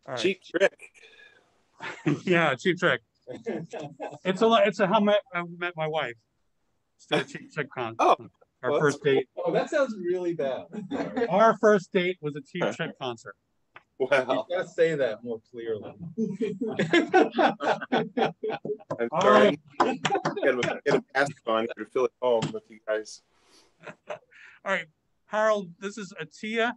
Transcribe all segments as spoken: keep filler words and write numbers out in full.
All right. Cheap trick. Yeah, Cheap Trick. It's a it's a how I met my wife. It's the Cheap Trick con. Oh, our well, first date. Oh, that sounds really bad. Our first date was a Cheap Trick concert. Wow. You gotta say that more clearly. I'm All sorry. right. Get a, get a mask on to feel at home with you guys. All right, Harold, this is Atia,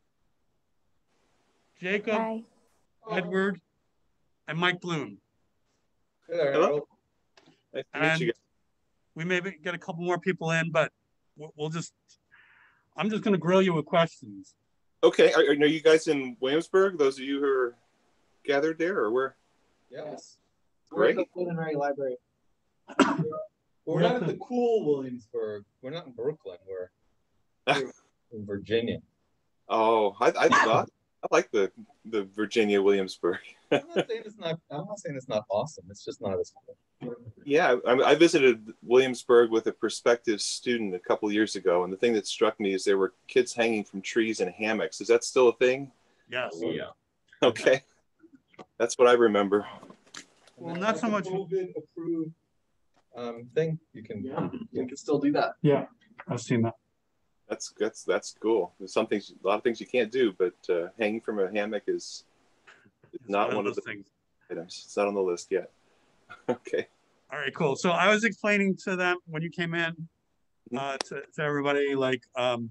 Jacob, Hi. Edward, and Mike Bloom. Hello. Hello. Nice to meet And you guys. we may get a couple more people in, but we'll just, I'm just going to grill you with questions. Okay, are, are you guys in Williamsburg? Those of you who are gathered there, or where? Yes. Great. We're at the Culinary Library. We're, we're not at the cool Williamsburg. We're not in Brooklyn. We're, we're in Virginia. Oh, I, I thought I like the the Virginia Williamsburg. I'm not saying it's not. I'm not saying it's not awesome. It's just not as cool. Yeah, I, I visited Williamsburg with a prospective student a couple of years ago, and the thing that struck me is there were kids hanging from trees in hammocks. Is that still a thing? Yes. Oh, yeah. Okay, that's what I remember. Well, not so much. COVID approved um, thing. You can. Yeah, you can still do that. Yeah, I've seen that. That's that's that's cool. There's some things, a lot of things you can't do, but uh, hanging from a hammock is, is not one, one of the things. items. It's not on the list yet. Okay. All right, cool. So I was explaining to them when you came in, uh, to, to everybody, like, um,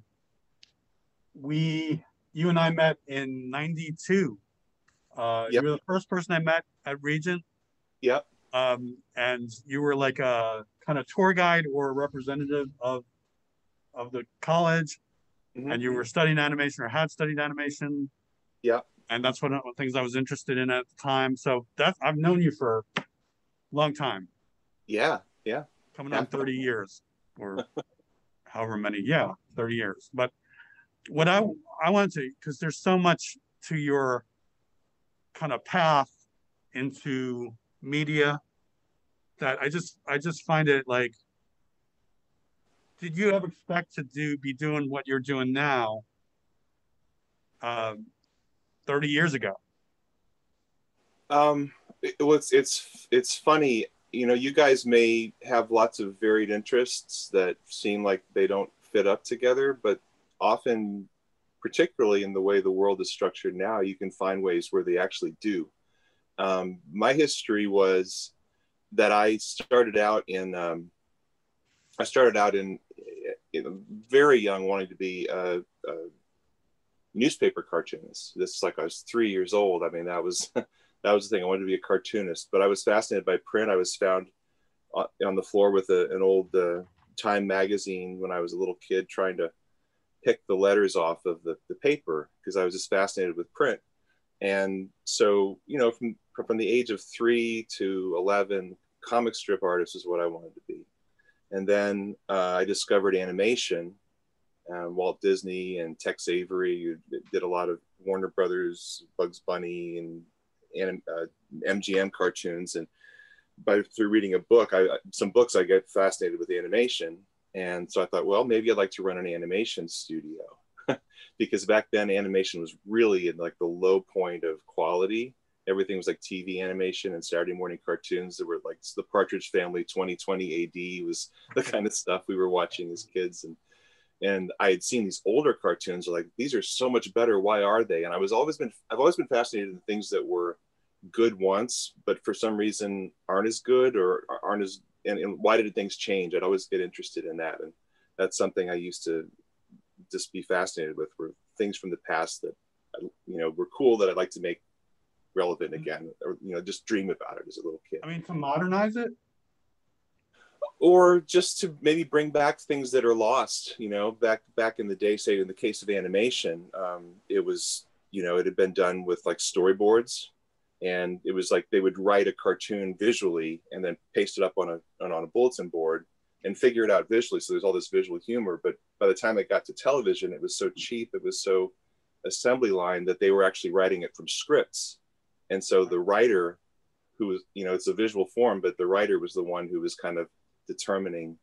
we, you and I met in ninety-two. Uh, yep. You were the first person I met at Regent. Yep. Um, and you were like a kind of tour guide or a representative of of the college, mm-hmm. and you were studying animation or had studied animation. Yeah. And that's one of the things I was interested in at the time. So that's, I've known you for a long time. Yeah. Yeah. Coming on thirty years or however many. Yeah. thirty years. But what I, I wanted to, because there's so much to your kind of path into media that I just, I just find it like, did you ever expect to do be doing what you're doing now um, thirty years ago? Um, it, well, it's, it's, it's funny, you know, you guys may have lots of varied interests that seem like they don't fit up together, but often, particularly in the way the world is structured now, you can find ways where they actually do. Um, my history was that I started out in, um, I started out in, you know, very young, wanting to be a, a newspaper cartoonist. This is like I was three years old. I mean, that was that was the thing. I wanted to be a cartoonist, but I was fascinated by print. I was found on the floor with a, an old uh, Time magazine when I was a little kid, trying to pick the letters off of the, the paper because I was just fascinated with print. And so, you know, from from the age of three to eleven, comic strip artist is what I wanted to be. And then uh, I discovered animation. Uh, Walt Disney and Tex Avery did a lot of Warner Brothers, Bugs Bunny, and, and uh, M G M cartoons. And by through reading a book, I, some books, I get fascinated with animation. And so I thought, well, maybe I'd like to run an animation studio, because back then animation was really in like the low point of quality. Everything was like T V animation and Saturday morning cartoons that were like the Partridge Family twenty twenty A D was the kind of stuff we were watching as kids. And and I had seen these older cartoons, like, these are so much better. Why are they? And I was always been, I've always been fascinated in things that were good once, but for some reason aren't as good or aren't as, and, and why did things change? I'd always get interested in that. And that's something I used to just be fascinated with, were things from the past that, you know, were cool that I'd like to make relevant again, or, you know, just dream about it as a little kid. I mean, to modernize it? Or just to maybe bring back things that are lost, you know, back back in the day, say in the case of animation, um, it was, you know, it had been done with like storyboards, and it was like they would write a cartoon visually and then paste it up on a on, on a bulletin board and figure it out visually. So there's all this visual humor, but by the time it got to television, it was so cheap, it was so assembly line that they were actually writing it from scripts. And so the writer who was, you know, it's a visual form, but the writer was the one who was kind of determining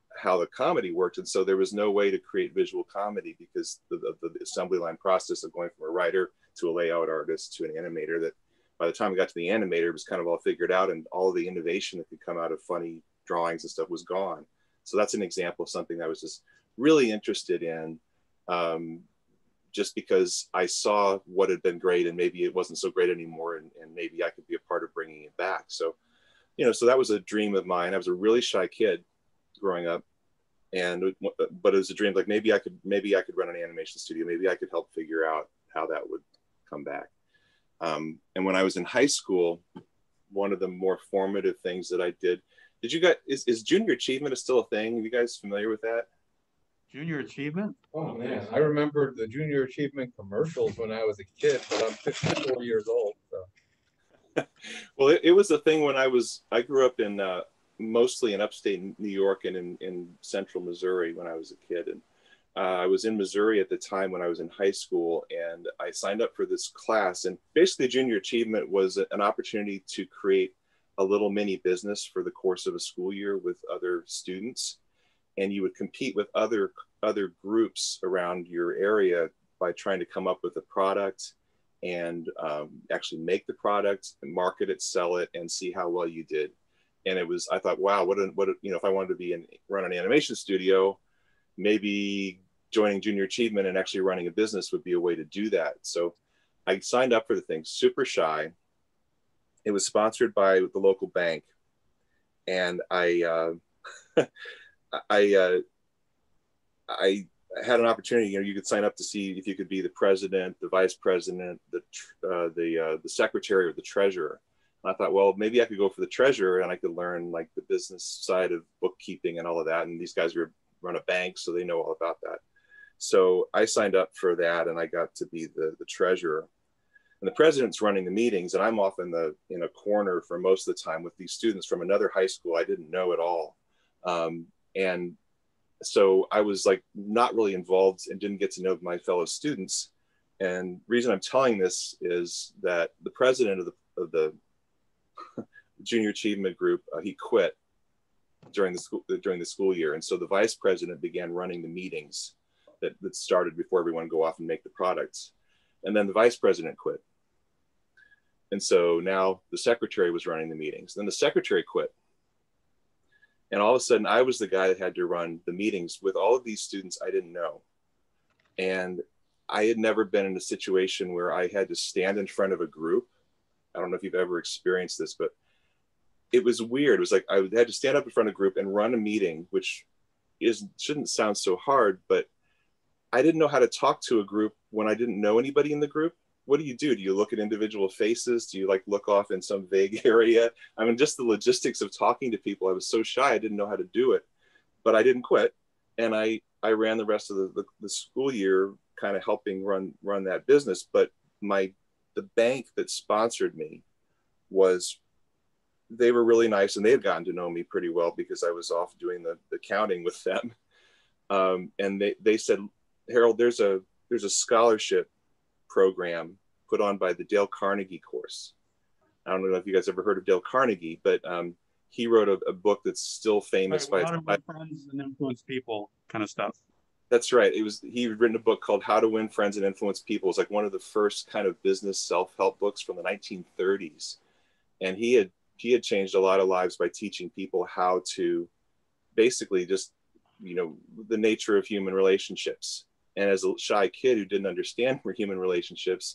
how the comedy worked. And so there was no way to create visual comedy because the, the, the assembly line process of going from a writer to a layout artist to an animator, that by the time we got to the animator, it was kind of all figured out, and all the innovation that could come out of funny drawings and stuff was gone. So that's an example of something I was just really interested in, um, just because I saw what had been great and maybe it wasn't so great anymore, and, and maybe I could be a part of bringing it back. So, you know, so that was a dream of mine. I was a really shy kid growing up, and but it was a dream, like maybe I could maybe I could run an animation studio, maybe I could help figure out how that would come back. Um, and when I was in high school, one of the more formative things that I did, did you guys, is, is junior achievement is still a thing? Are you guys familiar with that? Junior achievement? Oh man, I remember the junior achievement commercials when I was a kid, but I'm fifty-four years old. So. Well, it, it was a thing when I was, I grew up in uh, mostly in upstate New York and in, in central Missouri when I was a kid. And uh, I was in Missouri at the time when I was in high school, and I signed up for this class. And basically junior achievement was an opportunity to create a little mini business for the course of a school year with other students. And you would compete with other other groups around your area by trying to come up with a product and um, actually make the product and market it, sell it, and see how well you did. And it was, I thought, wow, what, a, what, a, you know, if I wanted to be in, run an animation studio, maybe joining junior achievement and actually running a business would be a way to do that. So I signed up for the thing, super shy. It was sponsored by the local bank. And I, uh, I, uh, I had an opportunity. You know, you could sign up to see if you could be the president, the vice president, the uh, the uh, the secretary, or the treasurer. And I thought, well, maybe I could go for the treasurer, and I could learn like the business side of bookkeeping and all of that. And these guys were run a bank, so they know all about that. So I signed up for that, and I got to be the the treasurer. And the president's running the meetings, and I'm off in the in a corner for most of the time with these students from another high school I didn't know at all. Um, and so I was like not really involved and didn't get to know my fellow students. And the reason I'm telling this is that the president of the, of the junior achievement group, uh, he quit during the school during the school year. And so the vice president began running the meetings that, that started before everyone go off and make the products. And then the vice president quit. And so now the secretary was running the meetings. Then the secretary quit. And all of a sudden, I was the guy that had to run the meetings with all of these students I didn't know. And I had never been in a situation where I had to stand in front of a group. I don't know if you've ever experienced this, but it was weird. It was like I had to stand up in front of a group and run a meeting, which is shouldn't sound so hard, but I didn't know how to talk to a group when I didn't know anybody in the group. What do you do? Do you look at individual faces? Do you like look off in some vague area? I mean, just the logistics of talking to people. I was so shy, I didn't know how to do it, but I didn't quit. And I, I ran the rest of the, the, the school year kind of helping run, run that business. But my, the bank that sponsored me was, they were really nice, and they had gotten to know me pretty well because I was off doing the, the counting with them. Um, and they, they said, Harold, there's a, there's a scholarship program put on by the Dale Carnegie course. I don't know if you guys ever heard of Dale Carnegie, but um, he wrote a, a book that's still famous Right, by, how to win friends and influence people kind of stuff. That's right. It was, he had written a book called How to Win Friends and Influence People. It's like one of the first kind of business self-help books from the nineteen thirties. And he had, he had changed a lot of lives by teaching people how to basically just, you know, the nature of human relationships. And as a shy kid who didn't understand human relationships,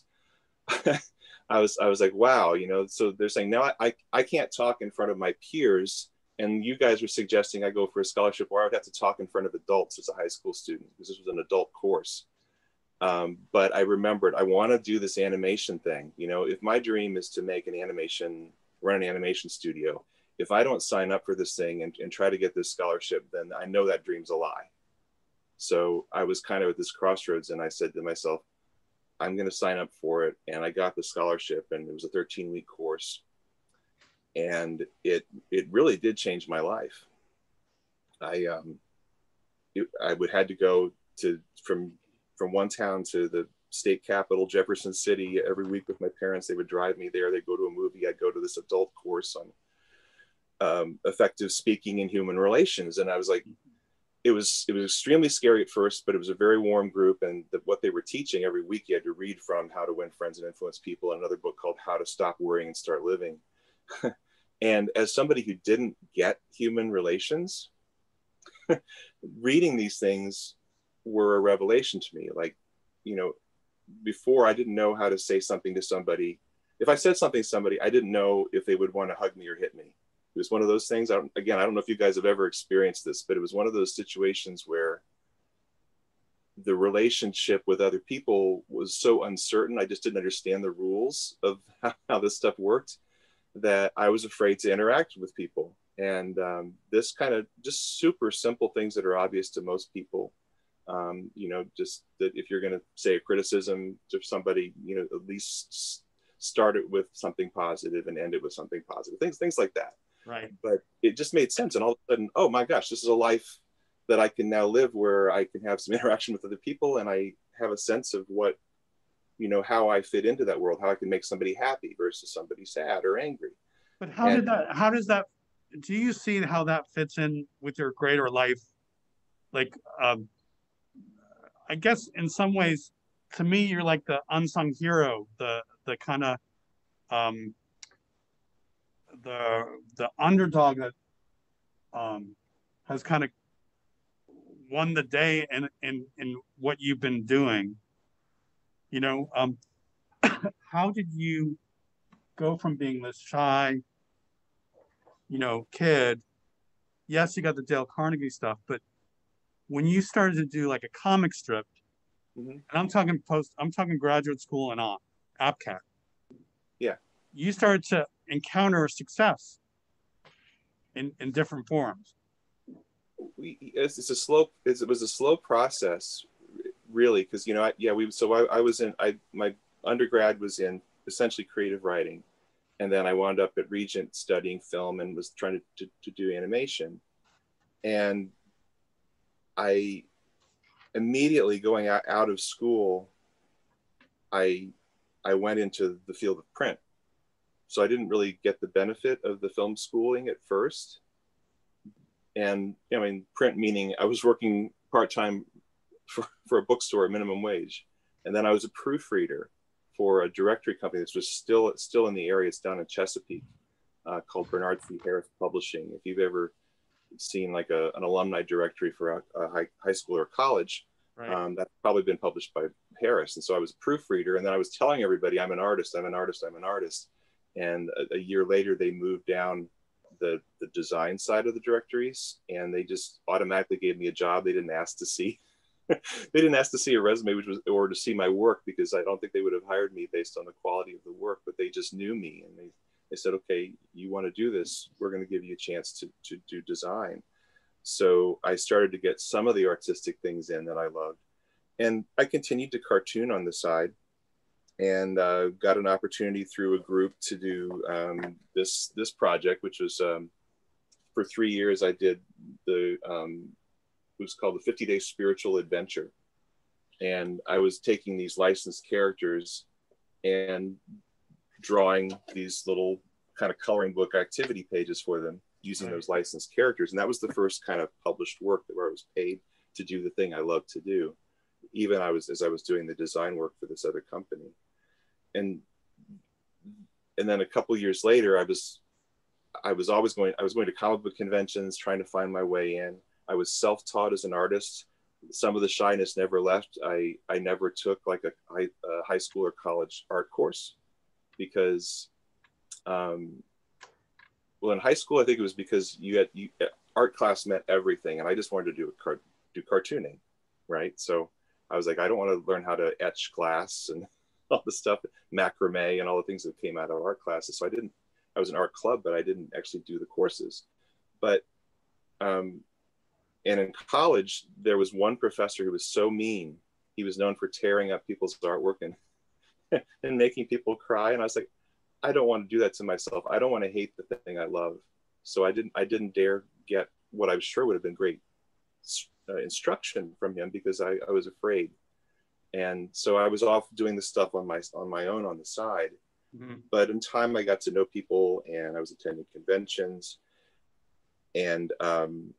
I was I was like, wow, you know, so they're saying now I, I, I can't talk in front of my peers. And you guys were suggesting I go for a scholarship where I would have to talk in front of adults as a high school student, because this was an adult course. Um, but I remembered I want to do this animation thing. You know, if my dream is to make an animation, run an animation studio, if I don't sign up for this thing and, and try to get this scholarship, then I know that dream's a lie. So I was kind of at this crossroads, and I said to myself, I'm going to sign up for it. And I got the scholarship, and it was a thirteen week course. And it, it really did change my life. I, um, it, I would had to go to, from, from one town to the state capital, Jefferson City, every week with my parents. They would drive me there. They'd go to a movie. I'd go to this adult course on um, effective speaking and human relations. And I was like, it was it was extremely scary at first, but it was a very warm group, and the, what they were teaching every week, you had to read from How to Win Friends and Influence People, another book called How to Stop Worrying and Start Living. And as somebody who didn't get human relations, reading these things were a revelation to me. Like, you know, before I didn't know how to say something to somebody. If I said something to somebody, I didn't know if they would want to hug me or hit me. It was one of those things. I don't, again, I don't know if you guys have ever experienced this, but it was one of those situations where the relationship with other people was so uncertain. I just didn't understand the rules of how, how this stuff worked, that I was afraid to interact with people. And um, this kind of just super simple things that are obvious to most people. Um, you know, just that if you're going to say a criticism to somebody, you know, at least start it with something positive and end it with something positive. Things, things like that. Right. But it just made sense. And all of a sudden, oh my gosh, this is a life that I can now live, where I can have some interaction with other people, and I have a sense of what, you know, how I fit into that world, how I can make somebody happy versus somebody sad or angry. But how And, did that, how does that, do you see how that fits in with your greater life? Like, um, I guess in some ways, to me, you're like the unsung hero, the, the kind of, um, the, the underdog that, um, has kind of won the day in, in, in what you've been doing. You know, um, how did you go from being this shy, you know, kid? Yes, you got the Dale Carnegie stuff, but when you started to do like a comic strip, mm-hmm. and I'm talking post, I'm talking graduate school and on, APCAT. Yeah. You started to encounter success in, in different forms. We, it's, it's a slow, it's, it was a slow process, really, because, you know, I, yeah, we, so I, I was in, I, my undergrad was in essentially creative writing. And then I wound up at Regent studying film and was trying to, to, to do animation. And I immediately going out, out of school, I, I went into the field of print. So I didn't really get the benefit of the film schooling at first. And I mean, print meaning I was working part-time for, for a bookstore at minimum wage. And then I was a proofreader for a directory company that was still still in the area. It's down in Chesapeake, uh, called Bernard C. Harris Publishing. If you've ever seen like a, an alumni directory for a, a high, high school or college, Right. um, that's probably been published by Harris. And so I was a proofreader, and then I was telling everybody, I'm an artist, I'm an artist, I'm an artist. And a, a year later, they moved down the, the design side of the directories, and they just automatically gave me a job. They didn't ask to see they didn't ask to see a resume, which was, or to see my work, because I don't think they would have hired me based on the quality of the work, but they just knew me, and they, they said, okay, you want to do this, we're going to give you a chance to, to do design. So I started to get some of the artistic things in that I loved. And I continued to cartoon on the side, and uh, got an opportunity through a group to do um, this, this project, which was um, for three years, I did the, um, it was called the fifty day Spiritual Adventure. And I was taking these licensed characters and drawing these little kind of coloring book activity pages for them using those licensed characters. And that was the first kind of published work where I was paid to do the thing I love to do, even I was, as I was doing the design work for this other company. And, and then a couple years later, I was, I was always going, I was going to comic book conventions, trying to find my way in. I was self-taught as an artist. Some of the shyness never left. I, I never took like a high, a high school or college art course, because, um, well, in high school, I think it was because you had, you, art class meant everything. And I just wanted to do a car, do cartooning, right? So I was like, I don't want to learn how to etch glass and all the stuff, macrame and all the things that came out of art classes. So I didn't, I was an art club, but I didn't actually do the courses. But, um, and in college, there was one professor who was so mean. He was known for tearing up people's artwork and, and making people cry. And I was like, I don't want to do that to myself. I don't want to hate the thing I love. So I didn't, I didn't dare get what I was sure would have been great uh, instruction from him, because I, I was afraid. And so I was off doing the stuff on my, on my own on the side. Mm-hmm. But in time, I got to know people, and I was attending conventions. And, um,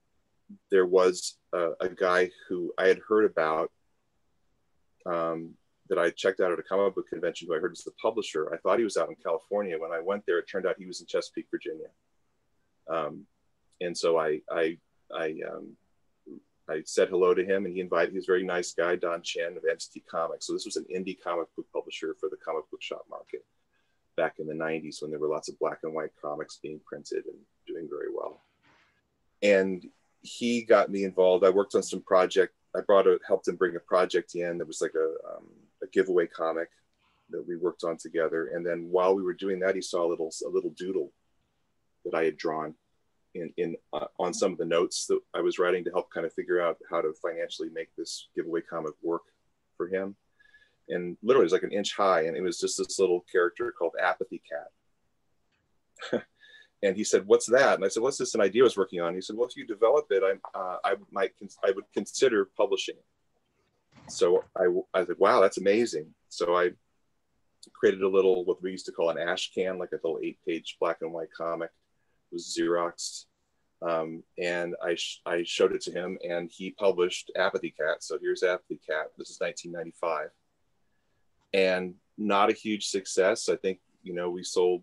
there was a, a guy who I had heard about, um, that I checked out at a comic book convention, who I heard was the publisher. I thought he was out in California. When I went there, it turned out he was in Chesapeake, Virginia. Um, and so I, I, I, um, I said hello to him, and he invited, he was a very nice guy, Don Chen of Entity Comics. So this was an indie comic book publisher for the comic book shop market back in the nineties, when there were lots of black and white comics being printed and doing very well. And he got me involved. I worked on some project. I brought a, helped him bring a project in that was like a, um, a giveaway comic that we worked on together. And then while we were doing that, he saw a little, a little doodle that I had drawn in, in uh, on some of the notes that I was writing to help kind of figure out how to financially make this giveaway comic work for him. And literally it was like an inch high, and it was just this little character called Apathy Cat. And he said, "What's that?" And I said, "What's this an idea I was working on?" He said, "Well, if you develop it, I, uh, I might, I would consider publishing it." So I, I said, "Wow, that's amazing." So I created a little, what we used to call an ash can, like a little eight-page black and white comic. It was Xeroxed, um, and I, sh I showed it to him, and he published Apathy Cat. So here's Apathy Cat. This is nineteen ninety-five, and not a huge success. I think, you know, we sold,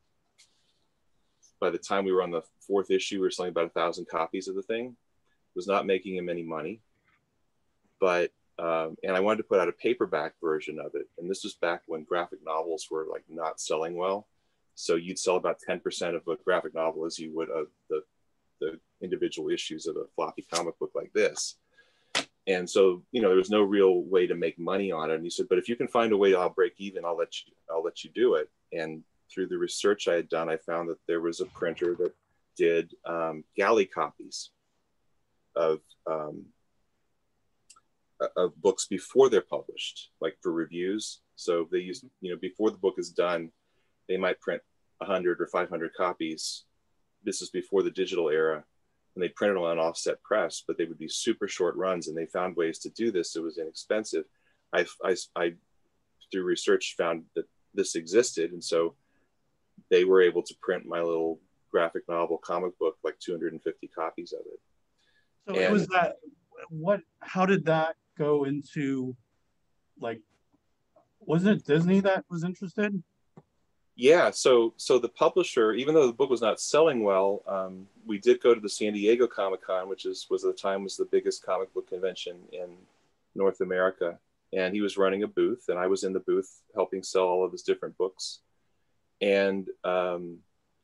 by the time we were on the fourth issue, we were selling about a thousand copies of the thing. It was not making him any money, but, um, and I wanted to put out a paperback version of it. And this was back when graphic novels were like not selling well. So you'd sell about ten percent of a graphic novel as you would of the, the individual issues of a floppy comic book like this. And so, you know, there was no real way to make money on it. And he said, "But if you can find a way I'll break even, I'll let you, I'll let you do it." And through the research I had done, I found that there was a printer that did um, galley copies of, um, of books before they're published, like for reviews. So they used, you know, before the book is done, they might print one hundred or five hundred copies. This is before the digital era, and they printed them on offset press, but they would be super short runs, and they found ways to do this. It was inexpensive. I, I, I through research, found that this existed, and so they were able to print my little graphic novel comic book, like two hundred fifty copies of it. So And it was that, what, how did that go into, like, wasn't it Disney that was interested? Yeah, so so the publisher, even though the book was not selling well, um, we did go to the San Diego Comic-Con, which is was at the time was the biggest comic book convention in North America. And he was running a booth, and I was in the booth helping sell all of his different books. And um,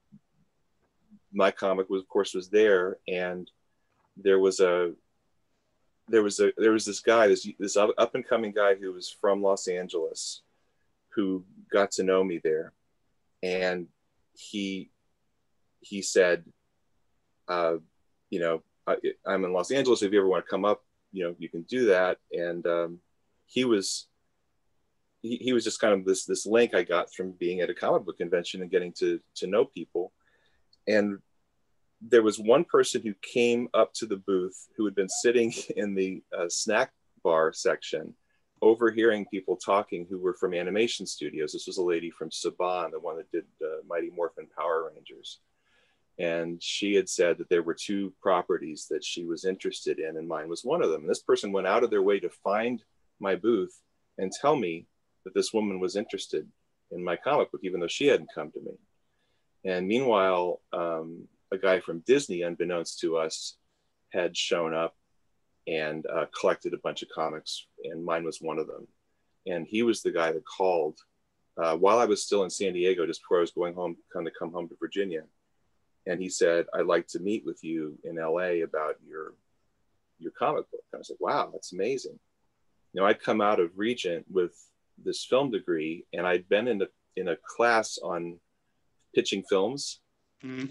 my comic was, of course, was there, and there was a there was a there was this guy, this this up and coming guy who was from Los Angeles, who got to know me there, and he he said, uh, you know, I, I'm in Los Angeles. If you ever want to come up, you know, you can do that. And um, he was. He, he was just kind of this this link I got from being at a comic book convention and getting to to know people. And there was one person who came up to the booth who had been sitting in the uh, snack bar section, overhearing people talking who were from animation studios. This was a lady from Saban, the one that did uh, Mighty Morphin Power Rangers. And she had said that there were two properties that she was interested in, and mine was one of them. And this person went out of their way to find my booth and tell me that this woman was interested in my comic book, even though she hadn't come to me. And meanwhile, um, a guy from Disney, unbeknownst to us, had shown up and uh, collected a bunch of comics, and mine was one of them. And he was the guy that called uh, while I was still in San Diego, just before I was going home, kind of come home to Virginia. And he said, "I'd like to meet with you in L A about your your comic book." And I was like, "Wow, that's amazing." You know, I'd come out of Regent with this film degree, and I'd been in a in a class on pitching films, mm-hmm.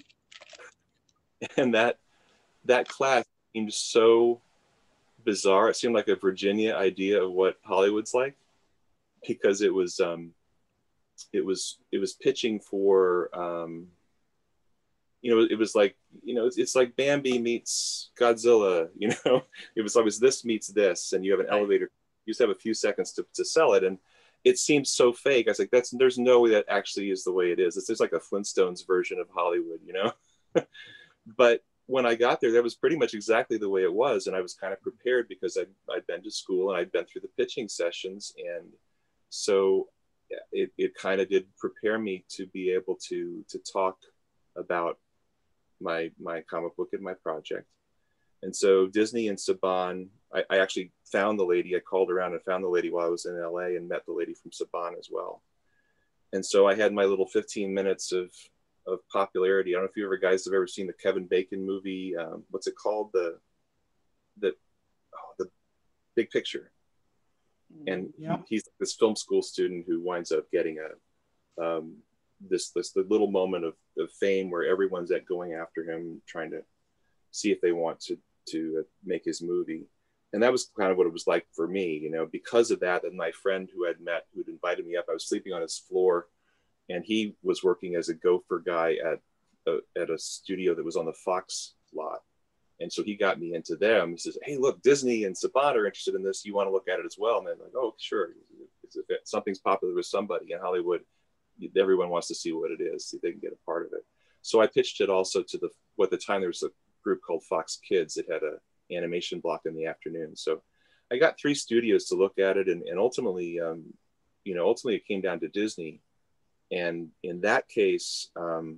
and that that class seemed so bizarre. It seemed like a Virginia idea of what Hollywood's like, because it was um, it was it was pitching for um, you know, it was like, you know, it's, it's like Bambi meets Godzilla. You know, it was always this meets this, and you have an elevator. You just have a few seconds to to sell it, and it seems so fake. I was like, that's, there's no way that actually is the way it is. It's just like a Flintstones version of Hollywood, you know? But when I got there, that was pretty much exactly the way it was. And I was kind of prepared because I'd, I'd been to school and I'd been through the pitching sessions. And so it, it kind of did prepare me to be able to, to talk about my, my comic book and my project. And so Disney and Saban, I, I actually found the lady, I called around and found the lady while I was in L A and met the lady from Saban as well. And so I had my little fifteen minutes of, of popularity. I don't know if you ever guys have ever seen the Kevin Bacon movie. Um, what's it called? The, the, oh, the Big Picture. And yeah. he, he's this film school student who winds up getting a, um, this, this, the little moment of, of fame where everyone's at going after him, trying to see if they want to, to make his movie. And that was kind of what it was like for me, you know, because of that. And my friend who I'd met, who'd invited me up, I was sleeping on his floor, and he was working as a gopher guy at a, at a studio that was on the Fox lot. And so he got me into them. He says, hey, look, Disney and Saban are interested in this. You want to look at it as well? And I'm like, oh, sure. If something's popular with somebody in Hollywood, everyone wants to see what it is, see if they can get a part of it. So I pitched it also to the, what at the time there was a group called Fox Kids that had a animation block in the afternoon. So I got three studios to look at it, and, and ultimately, um, you know, ultimately it came down to Disney. And in that case, um,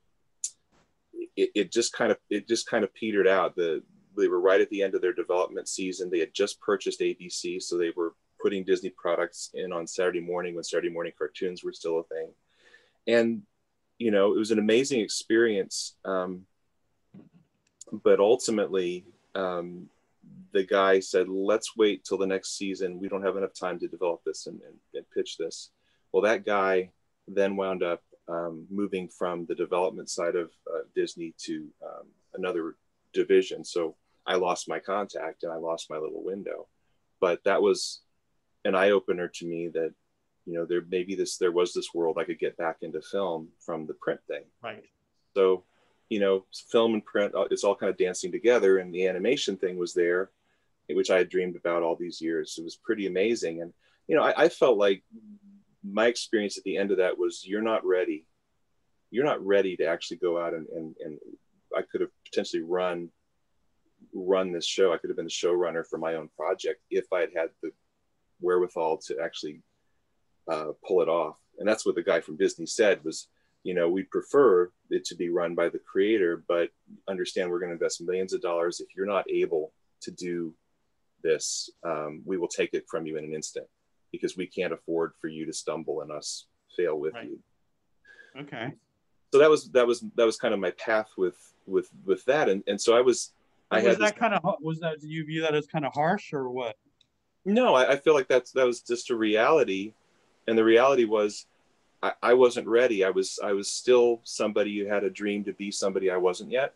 it, it just kind of it just kind of petered out. The they were right at the end of their development season. They had just purchased A B C, so they were putting Disney products in on Saturday morning when Saturday morning cartoons were still a thing. And you know, it was an amazing experience. Um, but ultimately, um, the guy said, let's wait till the next season. We don't have enough time to develop this and, and, and pitch this. Well, that guy then wound up um, moving from the development side of uh, Disney to um, another division. So I lost my contact and I lost my little window. But that was an eye opener to me that, you know, there maybe this, there was this world I could get back into film from the print thing. Right. So, you know, film and print, it's all kind of dancing together, and the animation thing was there, which I had dreamed about all these years. It was pretty amazing. And, you know, I, I felt like my experience at the end of that was, you're not ready. You're not ready to actually go out and, and, and I could have potentially run, run this show. I could have been the showrunner for my own project if I had had the wherewithal to actually uh, pull it off. And that's what the guy from Disney said was, you know, we prefer it to be run by the creator, but understand we're going to invest millions of dollars. If you're not able to do this, um, we will take it from you in an instant, because we can't afford for you to stumble and us fail with Right. you. Okay. So that was, that was, that was kind of my path with, with, with that. And, and so I was, I was had that this, kind of, was that, do you view that as kind of harsh or what? no, I, I feel like that's, that was just a reality. And the reality was, I, I wasn't ready. I was, I was still somebody who had a dream to be somebody I wasn't yet.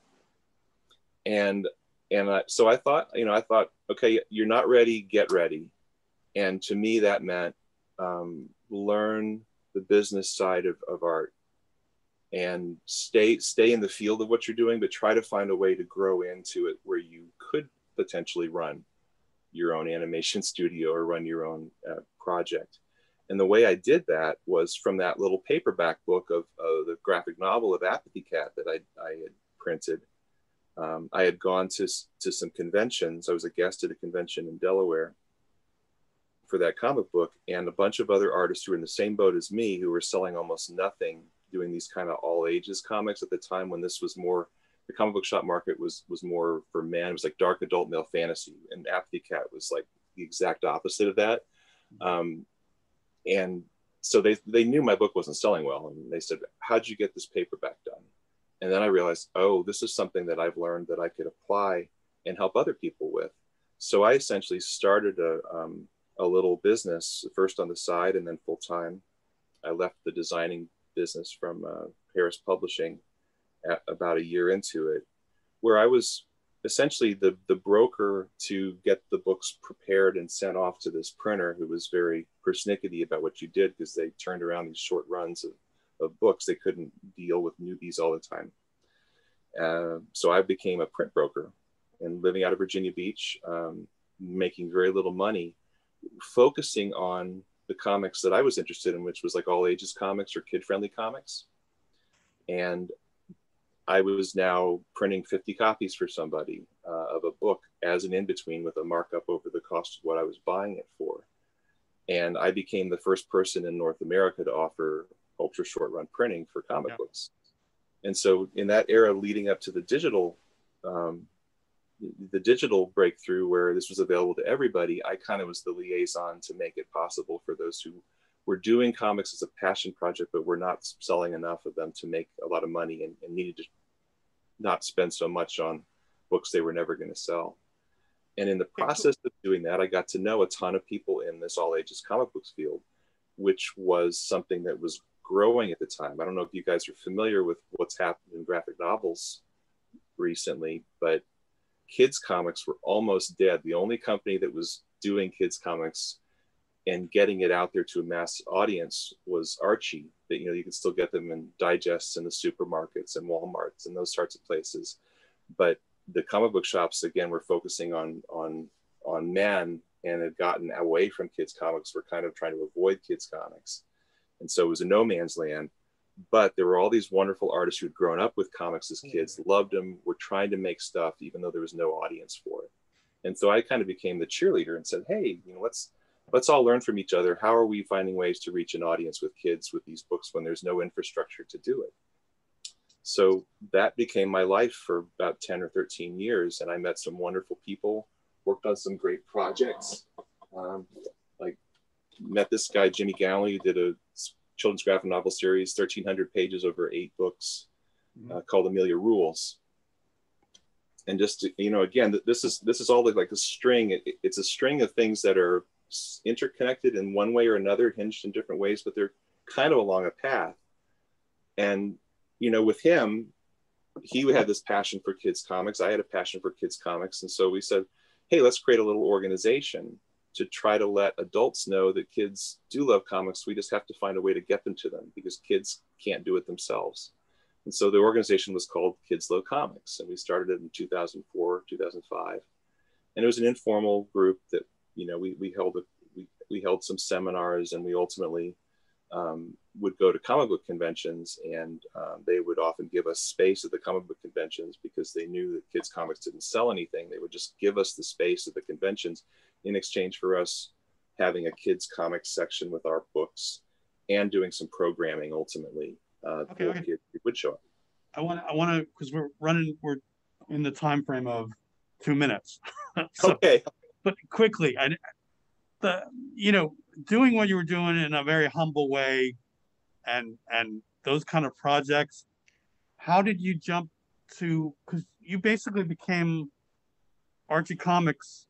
And, and I, so I thought, you know, I thought, okay, you're not ready, get ready. And to me, that meant um, learn the business side of, of art and stay, stay in the field of what you're doing, but try to find a way to grow into it where you could potentially run your own animation studio or run your own uh, project. And the way I did that was from that little paperback book of uh, the graphic novel of Apathy Cat that I, I had printed. Um, I had gone to, to some conventions. I was a guest at a convention in Delaware for that comic book, and a bunch of other artists who were in the same boat as me, who were selling almost nothing, doing these kind of all ages comics at the time when this was more, the comic book shop market was, was more for men. It was like dark adult male fantasy, and Apathy Cat was like the exact opposite of that. Um, and so they, they knew my book wasn't selling well. And they said, how'd you get this paperback done? And then I realized, oh, this is something that I've learned that I could apply and help other people with. So I essentially started a, um, a little business, first on the side and then full time. I left the designing business from uh, Paris Publishing at about a year into it, where I was essentially the, the broker to get the books prepared and sent off to this printer who was very persnickety about what you did, because they turned around these short runs of, of books. They couldn't deal with newbies all the time. Uh, so I became a print broker and living out of Virginia Beach, um, making very little money, focusing on the comics that I was interested in, which was like all ages comics or kid-friendly comics. And I was now printing fifty copies for somebody uh, of a book as an in-between with a markup over the cost of what I was buying it for. And I became the first person in North America to offer ultra short run printing for comic Yeah. books. And so in that era leading up to the digital, um, the digital breakthrough where this was available to everybody, I kind of was the liaison to make it possible for those who were doing comics as a passion project, but were not selling enough of them to make a lot of money and, and needed to not spend so much on books they were never going to sell. And in the process of doing that, I got to know a ton of people in this all ages comic books field, which was something that was growing at the time. I don't know if you guys are familiar with what's happened in graphic novels recently, but kids comics were almost dead. The only company that was doing kids comics and getting it out there to a mass audience was Archie. That, you know, you can still get them in digests in the supermarkets and Walmarts and those sorts of places. But the comic book shops, again, were focusing on on on men and had gotten away from kids comics. Were kind of trying to avoid kids comics. And so it was a no man's land. But there were all these wonderful artists who'd grown up with comics as kids, loved them, were trying to make stuff, even though there was no audience for it. And so I kind of became the cheerleader and said, hey, you know, let's let's all learn from each other. How are we finding ways to reach an audience with kids with these books when there's no infrastructure to do it? So that became my life for about ten or thirteen years. And I met some wonderful people, worked on some great projects. Um, like met this guy, Jimmy Galley, who did a children's graphic novel series, thirteen hundred pages over eight books, uh, called Amelia Rules. And just to, you know, again, this is this is all like a string. It, it's a string of things that are interconnected in one way or another, hinged in different ways, but they're kind of along a path. And you know, with him, he had this passion for kids comics. I had a passion for kids comics, and so we said, hey, let's create a little organization to try to let adults know that kids do love comics. We just have to find a way to get them to them because kids can't do it themselves. And so the organization was called Kids Love Comics, and we started it in two thousand four, two thousand five. And it was an informal group that, you know, we, we held a, we, we held some seminars, and we ultimately um, would go to comic book conventions, and um, they would often give us space at the comic book conventions because they knew that kids comics didn't sell anything. They would just give us the space at the conventions in exchange for us having a kids comics section with our books and doing some programming ultimately uh, Okay, for okay. kids who would show up. I want I want to, because we're running, we're in the time frame of two minutes. So, Okay. but quickly, I, the you know, doing what you were doing in a very humble way, and and those kind of projects. How did you jump to? Because you basically became Archie Comics.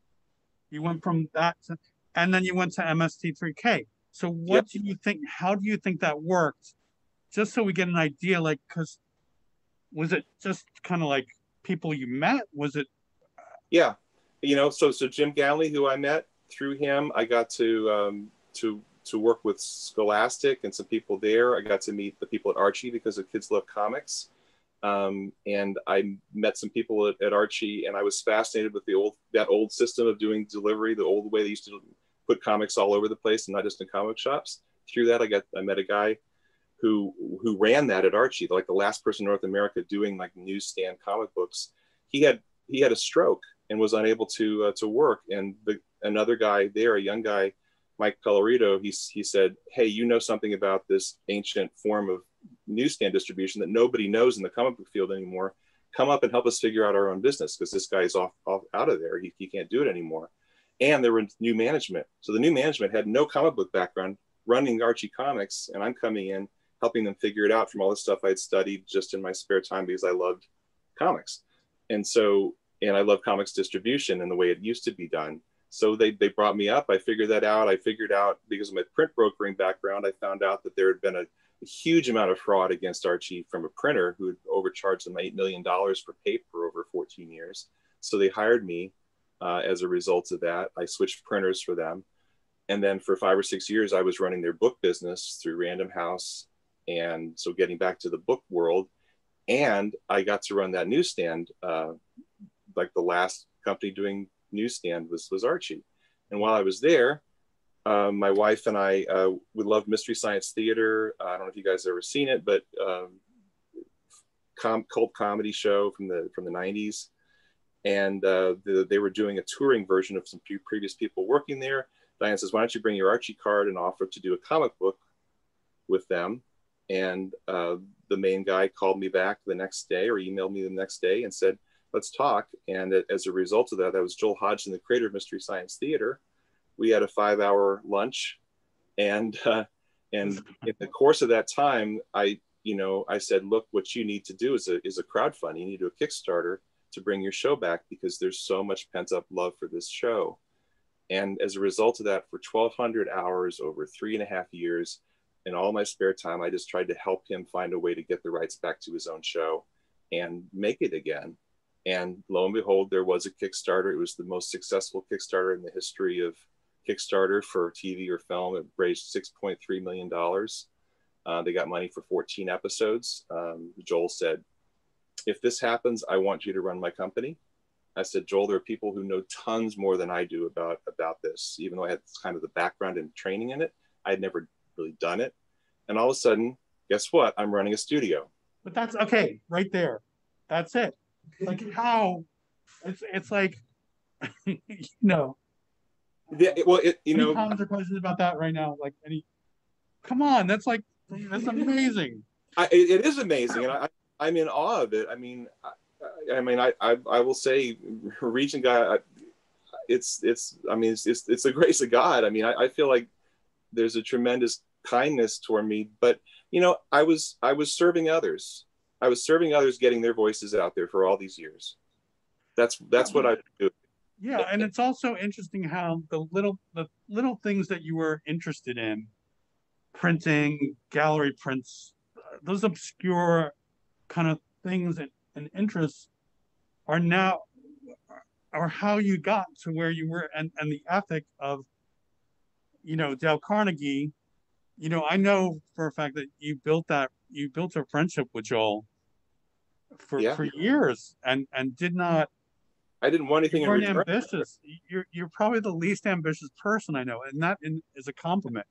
You went from that to, and then you went to M S T three K. So what Yep. do you think? How do you think that worked? Just so we get an idea, like, because was it just kind of like people you met? Was it? Yeah. You know, so so Jim Galley, who I met through him, I got to um, to to work with Scholastic and some people there. I got to meet the people at Archie because of Kids Love Comics. Um, and I met some people at, at Archie, and I was fascinated with the old that old system of doing delivery, the old way they used to put comics all over the place and not just in comic shops. Through that, I got I met a guy who who ran that at Archie, like the last person in North America doing like newsstand comic books. He had he had a stroke and was unable to uh, to work. And the another guy there, a young guy, Mike Pellerito, he he said, "Hey, you know something about this ancient form of newsstand distribution that nobody knows in the comic book field anymore. Come up and help us figure out our own business because this guy's off, off out of there. He, he can't do it anymore." And there were new management. So the new management had no comic book background running Archie Comics. And I'm coming in, helping them figure it out from all the stuff I'd studied just in my spare time because I loved comics. And so, and I love comics distribution and the way it used to be done. So they, they brought me up. I figured that out. I figured out because of my print brokering background, I found out that there had been a, a huge amount of fraud against Archie from a printer who had overcharged them eight million dollars for paper over fourteen years. So they hired me uh, as a result of that. I switched printers for them. And then for five or six years, I was running their book business through Random House. And so getting back to the book world, and I got to run that newsstand, uh, like the last company doing newsstand was, was Archie. And while I was there, uh, my wife and I, uh, we loved Mystery Science Theater. Uh, I don't know if you guys have ever seen it, but um, com- cult comedy show from the from the nineties, and uh, the, they were doing a touring version of some pre- previous people working there. Diane says, "Why don't you bring your Archie card and offer to do a comic book with them?" And uh, the main guy called me back the next day, or emailed me the next day, and said, "Let's talk." And as a result of that, that was Joel Hodgson, the creator of Mystery Science Theater. We had a five-hour lunch, and uh, and in the course of that time, I, you know, I said, "Look, what you need to do is a is a crowdfunding. You need to do a Kickstarter to bring your show back, because there's so much pent-up love for this show." And as a result of that, for twelve hundred hours over three and a half years, in all my spare time, I just tried to help him find a way to get the rights back to his own show and make it again. And lo and behold, there was a Kickstarter. It was the most successful Kickstarter in the history of Kickstarter for T V or film. It raised six point three million dollars. Uh, they got money for fourteen episodes. Um, Joel said, "If this happens, I want you to run my company." I said, "Joel, there are people who know tons more than I do about, about this." Even though I had kind of the background and training in it, I had never really done it. And all of a sudden, guess what? I'm running a studio. But that's okay, right there. That's it. Like how it's it's like you know. Yeah, it, well, it, you any know, comments or questions about that right now? Like any? Come on, that's like that's amazing. I, it, it is amazing, and I, I'm in awe of it. I mean, I, I mean, I, I, I will say, Region guy, it's, it's, I mean, it's, it's, it's the grace of God. I mean, I, I feel like there's a tremendous kindness toward me, but you know, I was, I was serving others. I was serving others, getting their voices out there for all these years. That's, that's what I do. Yeah, and it's also interesting how the little, the little things that you were interested in, printing, gallery prints, those obscure kind of things and, and interests are now are how you got to where you were, and and the ethic of you know Dale Carnegie. You know, I know for a fact that you built that you built a friendship with Joel for Yeah. for years, and and did not. I didn't want anything You in weren't return. ambitious. You're you're probably the least ambitious person I know, and that in, is a compliment.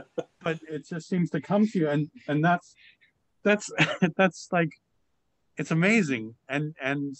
But it just seems to come to you, and and that's that's that's like it's amazing, and and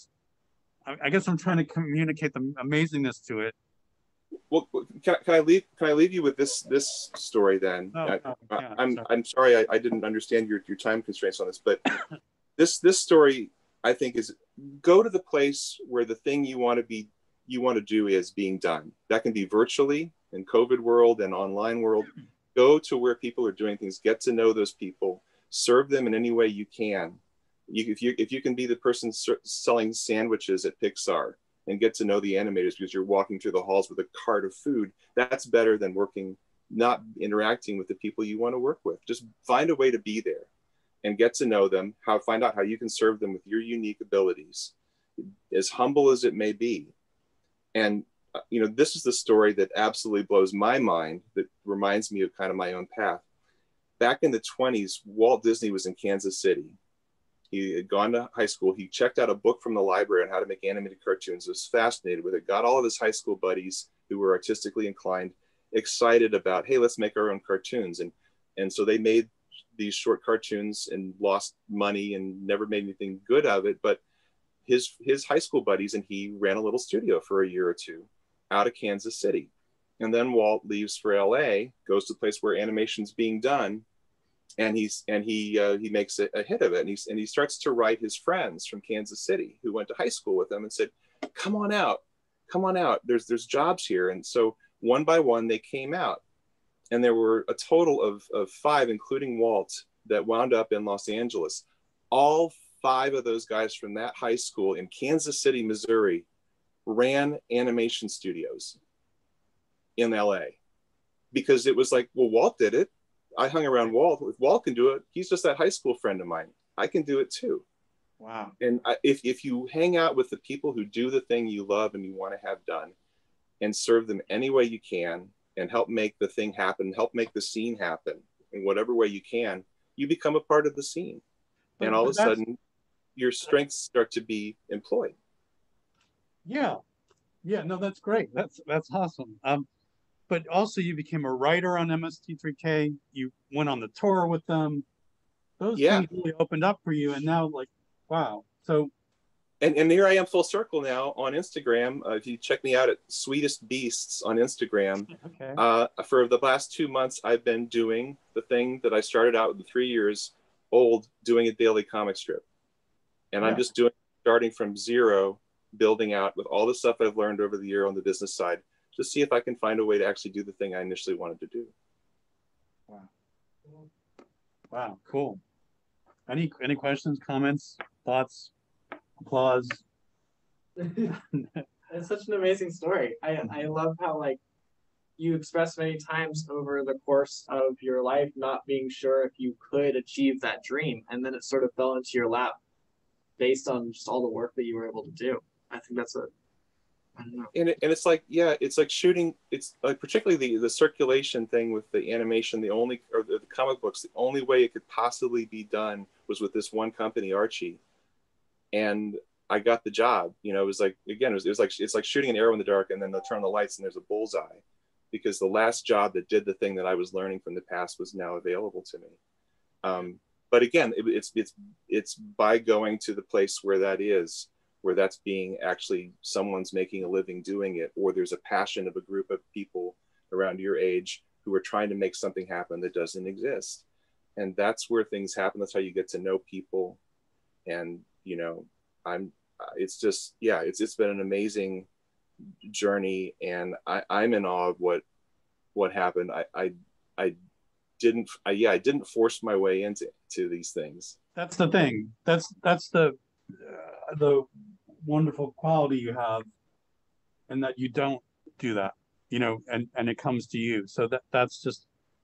I, I guess I'm trying to communicate the amazingness to it. Well, can, can I leave? Can I leave you with this this story then? Oh, I, oh, yeah, I'm sorry. I'm sorry I, I didn't understand your your time constraints on this, but this this story I think is go to the place where the thing you want to be you want to do is being done. That can be virtually in COVID world and online world. Go to where people are doing things. Get to know those people. Serve them in any way you can. You, if you if you can be the person selling sandwiches at Pixar and get to know the animators because you're walking through the halls with a cart of food, that's better than working, not interacting with the people you want to work with. Just find a way to be there and get to know them, how find out how you can serve them with your unique abilities, as humble as it may be. And uh, you know, this is the story that absolutely blows my mind, that reminds me of kind of my own path. Back in the twenties, Walt Disney was in Kansas City. He had gone to high school. He checked out a book from the library on how to make animated cartoons, was fascinated with it, got all of his high school buddies who were artistically inclined excited about, hey, let's make our own cartoons. And, and so they made these short cartoons and lost money and never made anything good of it. But his, his high school buddies and he ran a little studio for a year or two out of Kansas City. And then Walt leaves for L A, goes to the place where animation's being done, and he's and he uh, he makes a, a hit of it, and he's and he starts to write his friends from Kansas City who went to high school with him and said, "Come on out, come on out. There's there's jobs here." And so one by one they came out, and there were a total of of five, including Walt, that wound up in Los Angeles. All five of those guys from that high school in Kansas City, Missouri, ran animation studios in L A, because it was like, well, Walt did it. I hung around Walt. If Walt can do it, he's just that high school friend of mine. I can do it too. Wow. And I, if, if you hang out with the people who do the thing you love and you want to have done and serve them any way you can and help make the thing happen, help make the scene happen in whatever way you can, you become a part of the scene. But, and all but of a sudden your strengths start to be employed. Yeah. Yeah, no, that's great. That's that's awesome. Um, but also you became a writer on M S T three K. You went on the tour with them. Those Yeah. things really opened up for you, and now like Wow. So And and here I am full circle now on Instagram. Uh, if you check me out at Sweetest Beasts on Instagram, okay. uh, for the last two months, I've been doing the thing that I started out with three years old, doing a daily comic strip. And Yeah. I'm just doing, starting from zero, building out with all the stuff I've learned over the year on the business side, to see if I can find a way to actually do the thing I initially wanted to do. Wow. Wow. Cool. Any any questions, comments, thoughts, applause? It's such an amazing story. I I love how like you expressed many times over the course of your life not being sure if you could achieve that dream, and then it sort of fell into your lap based on just all the work that you were able to do. I think that's a I don't know. And, it, and it's like, yeah, it's like shooting. It's like particularly the, the circulation thing with the animation, the only, or the, the comic books, the only way it could possibly be done was with this one company, Archie. And I got the job. You know, it was like, again, it was, it was like, it's like shooting an arrow in the dark and then they'll turn on the lights and there's a bullseye, because the last job that did the thing that I was learning from the past was now available to me. Um, but again, it, it's, it's, it's by going to the place where that is, where that's being actually someone's making a living doing it, or there's a passion of a group of people around your age who are trying to make something happen that doesn't exist. And that's where things happen. That's how you get to know people. And, you know, I'm, it's just, yeah, it's, it's been an amazing journey. And I, I'm in awe of what, what happened. I, I, I didn't, I, yeah, I didn't force my way into to these things. That's the thing. That's, that's the, uh, the wonderful quality you have, and that you don't do that, you know, and, and it comes to you. So that, that's just,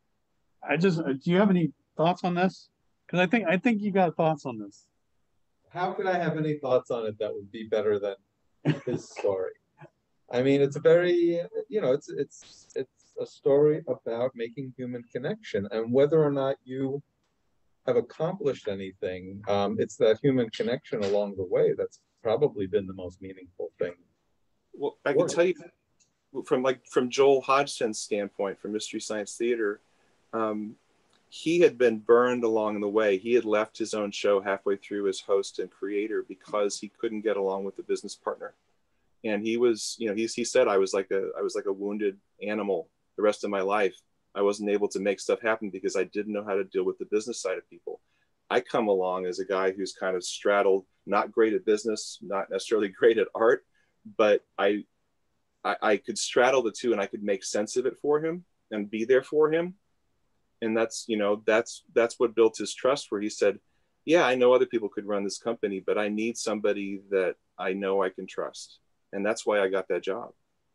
I just, do you have any thoughts on this? Cause I think, I think you got thoughts on this. How could I have any thoughts on it that would be better than his story? I mean, it's a very, you know, it's it's it's a story about making human connection, and whether or not you have accomplished anything, um, it's that human connection along the way that's probably been the most meaningful thing. Well, I can tell you from like from Joel Hodgson's standpoint, from Mystery Science Theater, um, he had been burned along the way. He had left his own show halfway through as host and creator because he couldn't get along with the business partner. And he was, you know, he, he said, I was like a, I was like a wounded animal the rest of my life. I wasn't able to make stuff happen because I didn't know how to deal with the business side of people. I come along as a guy who's kind of straddled, not great at business, not necessarily great at art, but I, I, I could straddle the two and I could make sense of it for him and be there for him. And that's, you know, that's, that's what built his trust, where he said, yeah, I know other people could run this company, but I need somebody that I know I can trust. And that's why I got that job.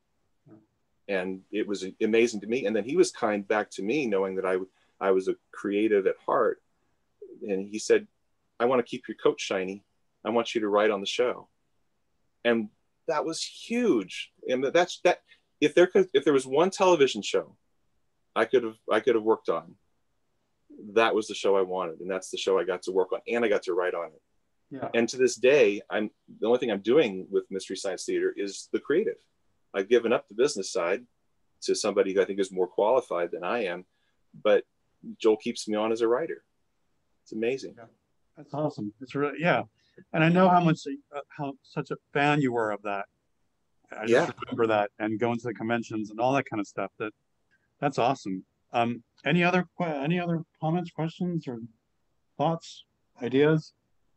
And it was amazing to me. And then he was kind back to me, knowing that I, I was a creative at heart. And he said, I want to keep your coat shiny. I want you to write on the show. And that was huge. And that's that. If there could, if there was one television show I could have, I could have worked on, that was the show I wanted. And that's the show I got to work on, and I got to write on it. Yeah. And to this day, I'm the only thing I'm doing with Mystery Science Theater is the creative. I've given up the business side to somebody who I think is more qualified than I am, but Joel keeps me on as a writer. It's amazing. Yeah. That's awesome. It's really, yeah. And I know how much, uh, how such a fan you were of that. I just Yeah. remember that, and going to the conventions and all that kind of stuff. That that's awesome. Um, any other que- any other comments, questions, or thoughts, ideas?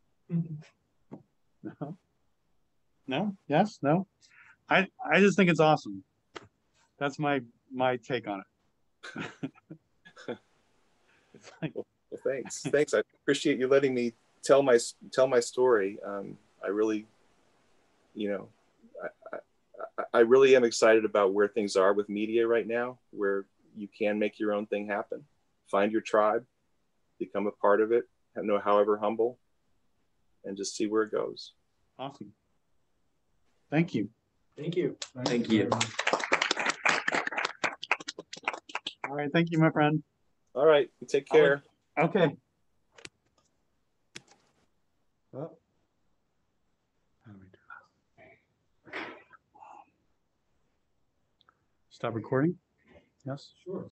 No. No. Yes. No. I I just think it's awesome. That's my my take on it. It's like, Well, thanks. Thanks. I appreciate you letting me tell my tell my story. Um, I really, you know, I, I, I really am excited about where things are with media right now, where you can make your own thing happen. Find your tribe, become a part of it, know however humble, and just see where it goes. awesome. Thank you. Thank you. Thank you. All right. Thank you, my friend. All right. You take care. Okay. Well, how do we do that? Stop recording? Yes. Sure.